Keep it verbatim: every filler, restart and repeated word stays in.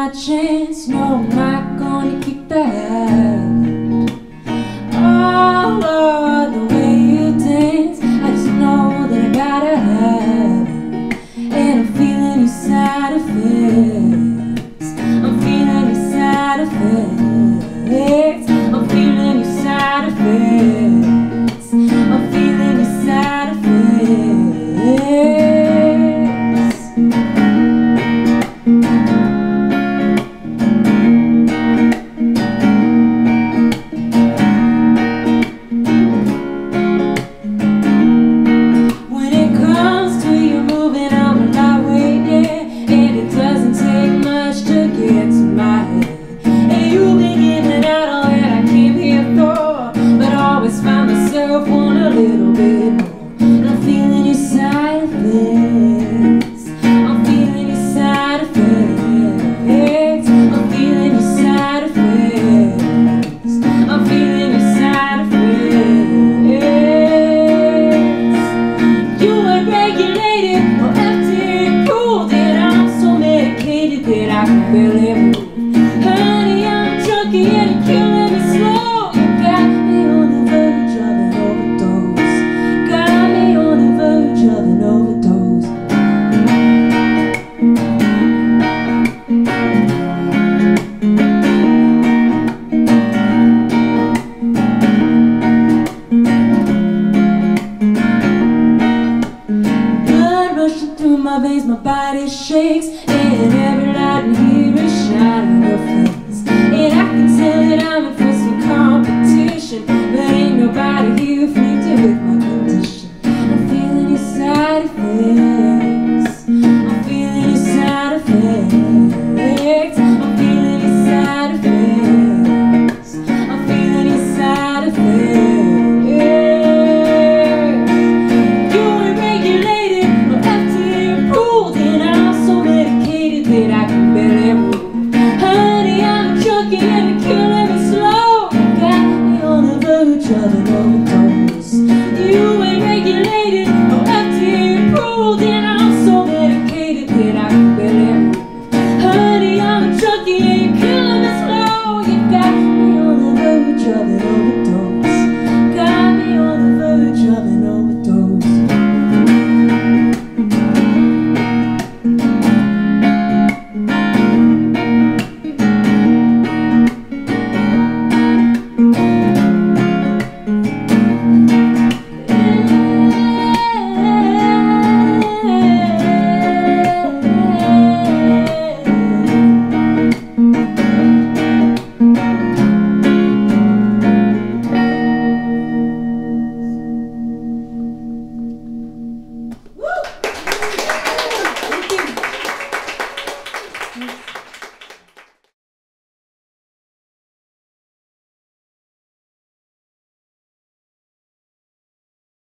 my chance. No, I'm not gonna kick back. Oh Lord, the way you dance, I just know that I gotta have it. And I'm feeling your side effects. I'm feeling your side effects. I'm feeling your side effects. I'm feeling your side effects. Want a little bit more. I'm feeling your side effects. I'm feeling your side effects. I'm feeling your side effects. I'm feeling your side effects. You ain't regulated or F D A approved, and I'm so medicated that I can barely move. Honey, I'm junkie and you're killing me slow. You got me on the verge of it. Through my veins, my body shakes, and every light in here is shining your face. And I can tell that I'm in for some competition, but ain't nobody here for